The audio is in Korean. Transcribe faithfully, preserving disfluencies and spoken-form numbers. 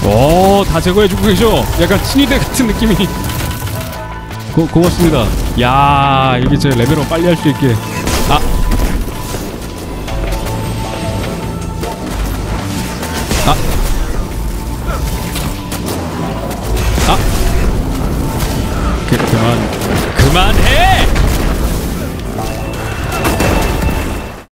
오, 다 제거해주고 계셔. 약간 친위대 같은 느낌이. 고, 고맙습니다. 야, 이게 제 레벨업 빨리 할 수 있게. 아. 아. 아. 그, 그만. 그만해!